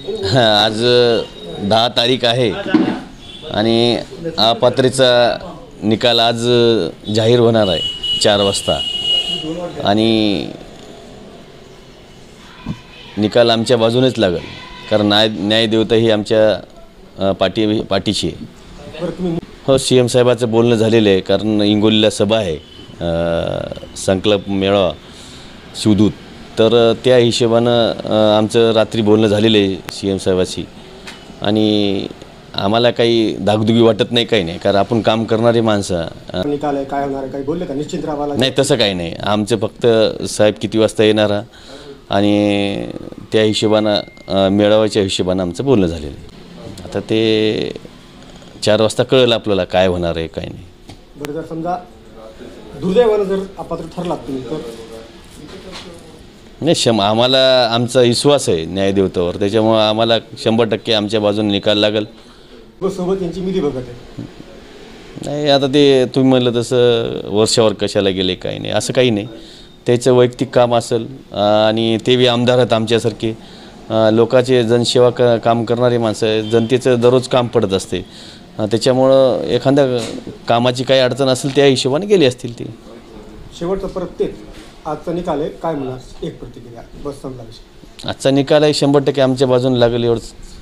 आज 10 तारीख आहे आणि अपात्रतेचा निकाल आज जाहीर होणार आहे 4 वाजता आणि निकाल आमच्या बाजूनेच लागेल कारण न्यायदेवता ही आमच्या पाठीशी आहे. हो, CM साहेबाचं बोलणं झालेलं आहे कारण हिंगोलीला सभा आहे, संकल्प मेळावा शिवदूत, तर त्या हिशोबानं आमचं रात्री बोलणं झालेलं आहे CM साहेबाशी आणि आम्हाला काही धाकधुकी वाटत नाही, काही नाही, कारण आपण काम करणारी माणसं. निकाल आहे काय होणार काही बोलले का निश्चित राहावा? नाही, तसं काही नाही. आमचं फक्त साहेब किती वाजता येणार आणि त्या हिशोबानं मेळाव्याच्या हिशोबानं आमचं बोलणं झालेलं आहे. आता ते 4 वाजता कळेल आपल्याला काय होणार आहे काय नाही. बरं, जर समजा दुर्दैवानं जर अपात्र ठरलात तुम्ही तर? नाही, आम्हाला आमचा विश्वास आहे न्यायदेवतावर, त्याच्यामुळं आम्हाला 100% आमच्या बाजूने निकाल लागेल. सोबत यांची मिली बघत आहे. नाही, आता ते तुम्ही म्हणलं तसं वर्षावर कशाला गेले काही नाही, असं काही नाही. त्याचं वैयक्तिक काम असेल आणि ते बी आमदार आहेत आमच्यासारखे, लोकांचे जनसेवा काम करणारे माणसं, जनतेचं दररोज काम पडत असते, त्याच्यामुळं एखाद्या कामाची काही अडचण असेल त्या हिशोबाने गेली असतील ते. शेवटचं परत तेच आजचा निकाल आहे काय म्हणणार? एक प्रतिक्रिया, बस संपला विषय. आजचा निकाल आहे 100% आमच्या बाजूने लागेल एवढंच.